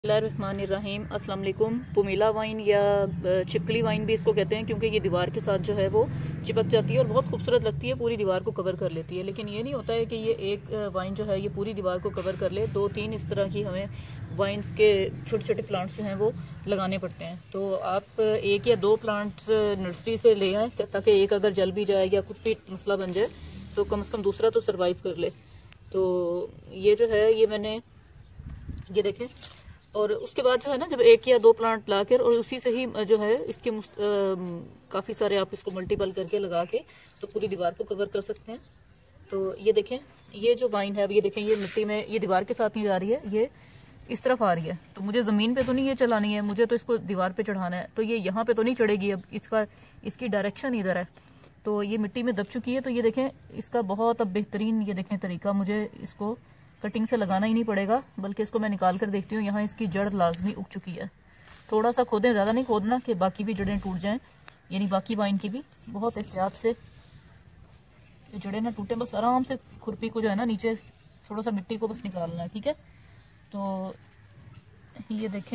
बिस्मिल्लाहिर्रहमानिर्रहीम। अस्सलाम वालेकुम। पुमीला वाइन या चिपकली वाइन भी इसको कहते हैं, क्योंकि ये दीवार के साथ जो है वो चिपक जाती है और बहुत खूबसूरत लगती है, पूरी दीवार को कवर कर लेती है। लेकिन ये नहीं होता है कि ये एक वाइन जो है ये पूरी दीवार को कवर कर ले। 2-3 इस तरह की हमें वाइन्स के छोटे छोटे प्लांट्स जो हैं वो लगाने पड़ते हैं। तो आप 1 या 2 प्लांट्स नर्सरी से ले आएँ, ताकि एक अगर जल भी जाए या कुछ भी मसला बन जाए तो कम से कम दूसरा तो सर्वाइव कर ले। तो ये जो है ये मैंने ये देखें, और उसके बाद जो है ना, जब 1 या 2 प्लांट लाकर और उसी से ही जो है इसके काफ़ी सारे आप इसको मल्टीपल करके लगा के तो पूरी दीवार को कवर कर सकते हैं। तो ये देखें, ये जो वाइन है, अब ये देखें, ये मिट्टी में ये दीवार के साथ नहीं जा रही है, ये इस तरफ आ रही है। तो मुझे ज़मीन पे तो नहीं ये चलानी है, मुझे तो इसको दीवार पे चढ़ाना है। तो ये यहाँ पे तो नहीं चढ़ेगी, अब इसकी डायरेक्शन इधर है, तो ये मिट्टी में दब चुकी है। तो ये देखें, इसका बहुत अब बेहतरीन ये देखें तरीका, मुझे इसको कटिंग से लगाना ही नहीं पड़ेगा, बल्कि इसको मैं निकाल कर देखती हूँ। यहाँ इसकी जड़ लाजमी उग चुकी है। थोड़ा सा खोदें, ज़्यादा नहीं खोदना कि बाकी भी जड़ें टूट जाएं, यानी बाकी वाइन की भी बहुत एहतियात से ये जड़ें ना टूटें। बस आराम से खुरपी को जो है ना नीचे थोड़ा सा मिट्टी को बस निकालना है, ठीक है। तो ये देखें,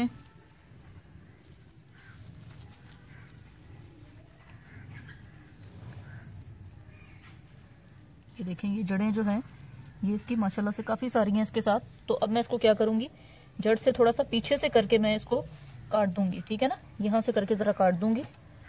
ये देखें, ये जड़ें जो हैं ये इसकी माशाल्लाह से काफ़ी सारी हैं इसके साथ। तो अब मैं इसको क्या करूँगी, जड़ से थोड़ा सा पीछे से करके मैं इसको काट दूंगी, ठीक है ना। यहाँ से करके ज़रा काट दूंगी,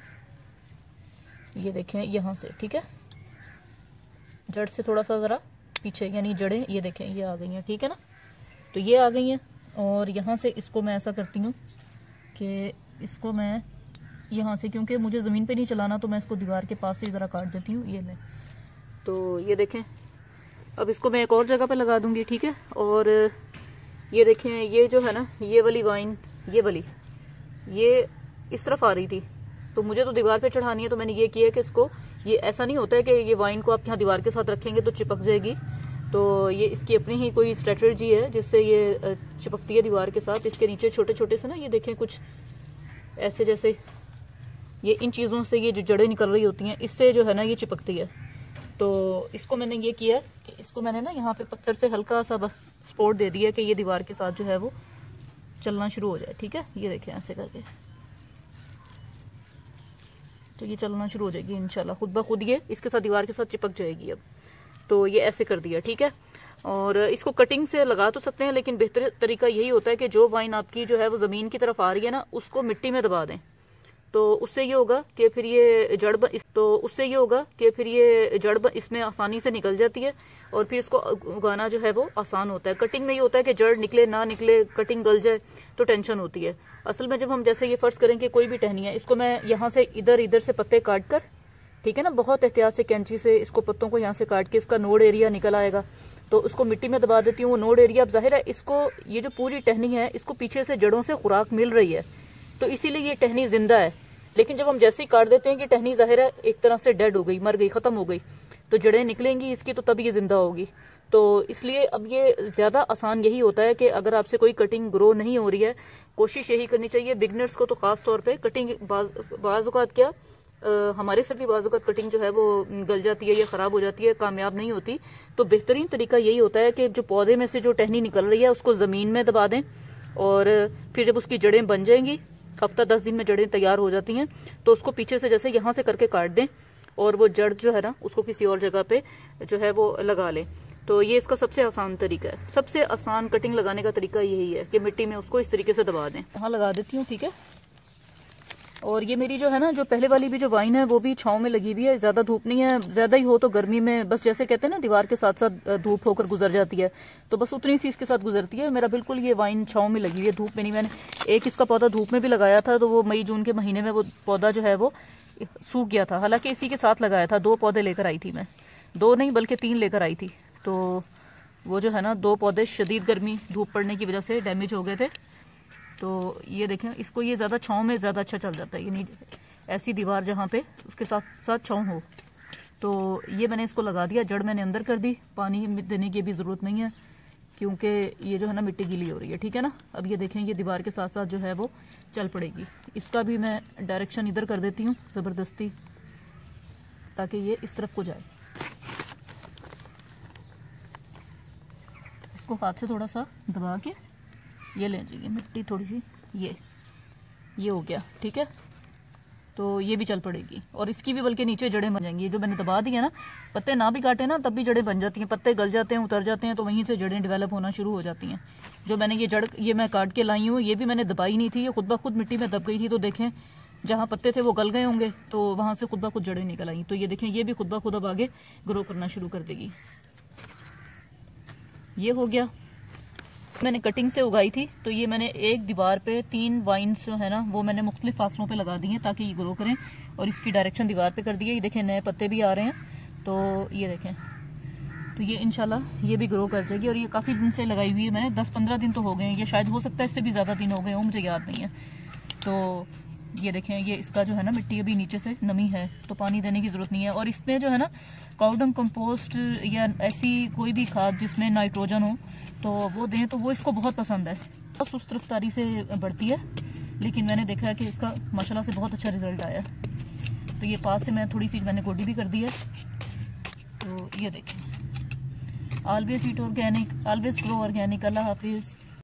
ये देखें यहाँ से, ठीक है। जड़ से थोड़ा सा ज़रा पीछे, यानी जड़ें ये देखें ये आ गई हैं, ठीक है ना। तो ये आ गई हैं, और यहाँ से इसको मैं ऐसा करती हूँ कि इसको मैं यहाँ से, क्योंकि मुझे ज़मीन पे नहीं चलाना, तो मैं इसको दीवार के पास से ज़रा काट देती हूँ, ये ले। तो ये देखें, अब इसको मैं एक और जगह पे लगा दूंगी, ठीक है। और ये देखें, ये जो है ना, ये वाली वाइन, ये वाली ये इस तरफ आ रही थी, तो मुझे तो दीवार पे चढ़ानी है। तो मैंने ये किया कि इसको, ये ऐसा नहीं होता है कि ये वाइन को आप यहाँ दीवार के साथ रखेंगे तो चिपक जाएगी। तो ये इसकी अपनी ही कोई स्ट्रेटजी है जिससे ये चिपकती है दीवार के साथ। इसके नीचे छोटे छोटे से ना, ये देखें, कुछ ऐसे जैसे ये इन चीज़ों से ये जो जड़ें निकल रही होती हैं, इससे जो है ना ये चिपकती है। तो इसको मैंने ये किया कि इसको मैंने ना यहाँ पे पत्थर से हल्का सा बस सपोर्ट दे दिया कि ये दीवार के साथ जो है वो चलना शुरू हो जाए, ठीक है। ये देखें, ऐसे करके तो ये चलना शुरू हो जाएगी इंशाल्लाह, खुद ब खुद ये इसके साथ दीवार के साथ चिपक जाएगी। अब तो ये ऐसे कर दिया, ठीक है। और इसको कटिंग से लगा तो सकते हैं, लेकिन बेहतर तरीका यही होता है कि जो वाइन आपकी जो है वो ज़मीन की तरफ आ रही है ना, उसको मिट्टी में दबा दें। तो उससे ये होगा कि फिर ये जड़ इसमें आसानी से निकल जाती है, और फिर इसको उगाना जो है वो आसान होता है। कटिंग में ये होता है कि जड़ निकले ना निकले, कटिंग गल जाए तो टेंशन होती है। असल में जब हम जैसे ये फर्ज करें कि कोई भी टहनी है, इसको मैं यहाँ से इधर से पत्ते काट कर, ठीक है ना, बहुत एहतियात से कैंची से इसको पत्तों को यहाँ से काट के इसका नोड एरिया निकल आएगा, तो उसको मिट्टी में दबा देती हूँ। वो नोड एरिया, अब जाहिर है इसको, ये जो पूरी टहनी है इसको पीछे से जड़ों से खुराक मिल रही है, तो इसीलिए ये टहनी जिंदा है। लेकिन जब हम जैसे ही काट देते हैं कि टहनी जाहिर है एक तरह से डेड हो गई, मर गई, खत्म हो गई, तो जड़ें निकलेंगी इसकी, तो तब ये जिंदा होगी। तो इसलिए अब ये ज़्यादा आसान यही होता है कि अगर आपसे कोई कटिंग ग्रो नहीं हो रही है, कोशिश यही करनी चाहिए बिगनर्स को तो ख़ास तौर पे। कटिंग बाज़ औक़ात क्या, हमारे से भी बाज़ औक़ात कटिंग जो है वो गल जाती है या ख़राब हो जाती है, कामयाब नहीं होती। तो बेहतरीन तरीका यही होता है कि जो पौधे में से जो टहनी निकल रही है उसको ज़मीन में दबा दें, और फिर जब उसकी जड़ें बन जाएंगी, हफ्ता 10 दिन में जड़ें तैयार हो जाती हैं, तो उसको पीछे से जैसे यहाँ से करके काट दें, और वो जड़ जो है ना उसको किसी और जगह पे जो है वो लगा लें। तो ये इसका सबसे आसान तरीका है। सबसे आसान कटिंग लगाने का तरीका यही है कि मिट्टी में उसको इस तरीके से दबा दें। यहाँ लगा देती हूँ, ठीक है। और ये मेरी जो है ना, जो पहले वाली भी जो वाइन है वो भी छाँव में लगी हुई है, ज़्यादा धूप नहीं है। ज़्यादा ही हो तो गर्मी में बस, जैसे कहते हैं ना, दीवार के साथ साथ धूप होकर गुजर जाती है, तो बस उतनी सी इसके साथ गुजरती है। मेरा बिल्कुल ये वाइन छाँव में लगी हुई है, धूप में नहीं। मैंने एक इसका पौधा धूप में भी लगाया था, तो वो मई जून के महीने में वो पौधा जो है वो सूख गया था। हालांकि इसी के साथ लगाया था, 2 पौधे लेकर आई थी मैं, 2 नहीं बल्कि 3 लेकर आई थी। तो वो जो है ना 2 पौधे शदीद गर्मी धूप पड़ने की वजह से डैमेज हो गए थे। तो ये देखें, इसको ये ज़्यादा छाँव में ज़्यादा अच्छा चल जाता है, यानी ऐसी दीवार जहाँ पे उसके साथ साथ छाँव हो। तो ये मैंने इसको लगा दिया, जड़ मैंने अंदर कर दी, पानी देने की भी ज़रूरत नहीं है, क्योंकि ये जो है ना मिट्टी गीली हो रही है, ठीक है ना। अब ये देखें, ये दीवार के साथ साथ जो है वो चल पड़ेगी। इसका भी मैं डायरेक्शन इधर कर देती हूँ ज़बरदस्ती, ताकि ये इस तरफ को जाए। इसको हाथ से थोड़ा सा दबा के ये ले जाइए मिट्टी थोड़ी सी, ये हो गया, ठीक है। तो ये भी चल पड़ेगी और इसकी भी बल्कि नीचे जड़ें बन जाएंगी। जो मैंने दबा दी है ना, पत्ते ना भी काटे ना तब भी जड़ें बन जाती हैं, पत्ते गल जाते हैं, उतर जाते हैं, तो वहीं से जड़ें डेवलप होना शुरू हो जाती हैं। जो मैंने ये जड़ ये मैं काट के लाई हूँ, ये भी मैंने दबाई नहीं थी, ये खुद ब खुद मिट्टी में दब गई थी। तो देखें जहाँ पत्ते थे वो गल गए होंगे, तो वहां से खुद ब खुद जड़ें निकल आई। तो ये देखें ये भी खुद ब खुद अब आगे ग्रो करना शुरू कर देगी। ये हो गया, मैंने कटिंग से उगाई थी। तो ये मैंने एक दीवार पे 3 वाइन्स जो है ना वो मैंने मुख्तलिफ फासलों पे लगा दी हैं ताकि ये ग्रो करें, और इसकी डायरेक्शन दीवार पे कर दी है। ये देखें नए पत्ते भी आ रहे हैं, तो ये देखें, तो ये इंशाल्लाह ये भी ग्रो कर जाएगी। और ये काफ़ी दिन से लगाई हुई है मैंने, 10-15 दिन तो हो गए हैं, ये शायद हो सकता है इससे भी ज़्यादा दिन हो गए हों, मुझे याद नहीं है। तो ये देखें ये इसका जो है ना मिट्टी अभी नीचे से नमी है, तो पानी देने की ज़रूरत नहीं है। और इसमें जो है ना काउडंग कंपोस्ट या ऐसी कोई भी खाद जिसमें नाइट्रोजन हो तो वो दें, तो वो इसको बहुत पसंद है। बहुत सुस्त रफ्तारी से बढ़ती है, लेकिन मैंने देखा है कि इसका माशाल्लाह से बहुत अच्छा रिजल्ट आया। तो ये पास से मैं थोड़ी सी मैंने गोडी भी कर दी है। तो ये देखें, always eat organic, always grow organic. अल्लाह हाफिज़।